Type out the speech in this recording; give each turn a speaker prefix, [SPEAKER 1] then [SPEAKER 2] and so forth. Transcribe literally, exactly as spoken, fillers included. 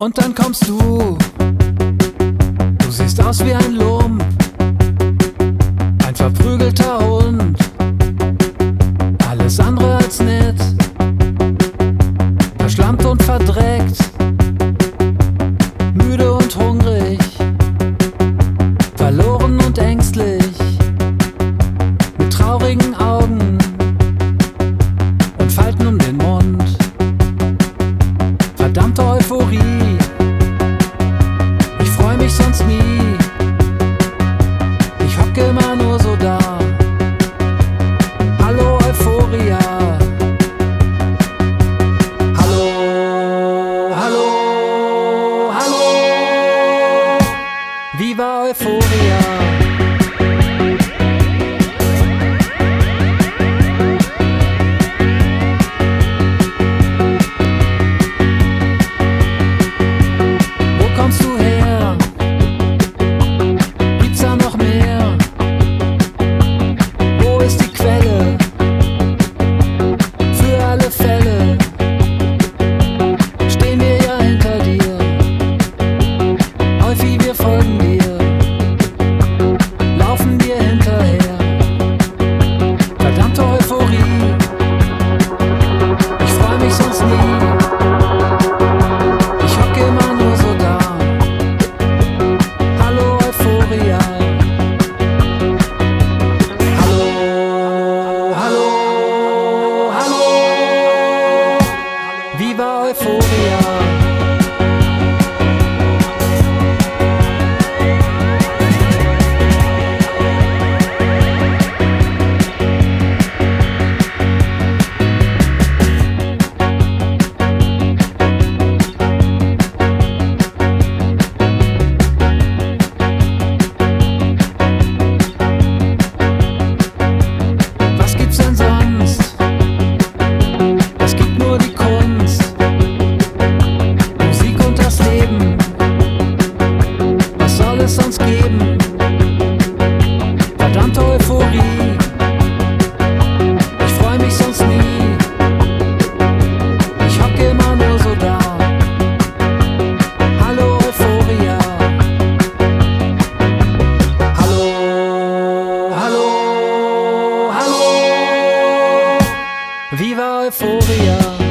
[SPEAKER 1] Und dann kommst du, du siehst aus wie ein Lump, ein verprügelter Hund, alles andere als nett, verschlammt und verdreckt, müde und hungrig, verloren und ängstlich, mit traurigen Augen und Falten um den Mund, verdammte Euphorie. Ich freu mich sonst nie, ich hocke immer nur so da. Hallo Euphoria, hallo, hallo, hallo, Viva Euphoria. Viva Euphoria. Was gibt's denn sonst? Es gibt nur die Kunst, Musik und das Leben. Was soll es sonst geben? Verdammte Euphorie. Ich freu mich sonst nie, ich hocke immer nur so da. Hallo Euphoria, hallo, hallo, hallo, Viva Euphoria.